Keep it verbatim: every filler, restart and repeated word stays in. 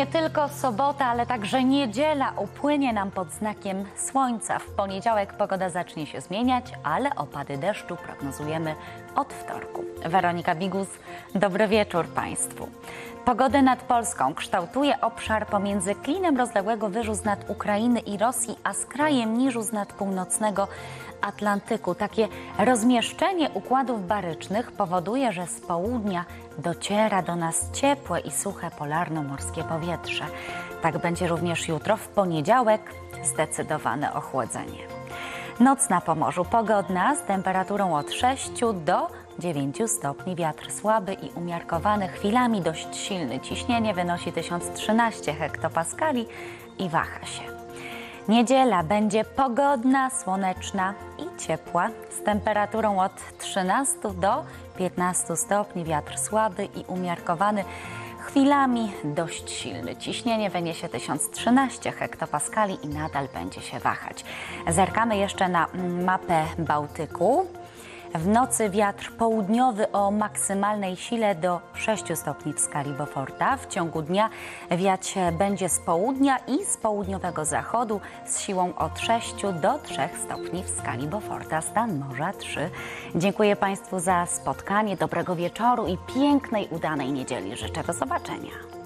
nie tylko sobota, ale także niedziela upłynie nam pod znakiem słońca. W poniedziałek pogoda zacznie się zmieniać, ale opady deszczu prognozujemy od wtorku. Weronika Bigus, dobry wieczór Państwu. Pogodę nad Polską kształtuje obszar pomiędzy klinem rozległego wyżu z nad Ukrainy i Rosji, a z krajem niżu z nad północnego Atlantyku. Takie rozmieszczenie układów barycznych powoduje, że z południa dociera do nas ciepłe i suche polarno-morskie powietrze. Tak będzie również jutro, w poniedziałek, zdecydowane ochłodzenie. Noc na Pomorzu pogodna z temperaturą od sześciu do dziewięciu stopni. Wiatr słaby i umiarkowany, chwilami dość silny. Ciśnienie wynosi tysiąc trzynaście hektopaskali i waha się. Niedziela będzie pogodna, słoneczna i ciepła z temperaturą od trzynastu do piętnastu stopni. Wiatr słaby i umiarkowany, chwilami dość silny. Ciśnienie wyniesie tysiąc trzynaście hektopaskali i nadal będzie się wahać. Zerkamy jeszcze na mapę Bałtyku. W nocy wiatr południowy o maksymalnej sile do sześciu stopni w skali Beauforta. W ciągu dnia wiać będzie z południa i z południowego zachodu z siłą od sześciu do trzech stopni w skali Beauforta. Stan morza trzy. Dziękuję Państwu za spotkanie. Dobrego wieczoru i pięknej, udanej niedzieli. Życzę do zobaczenia.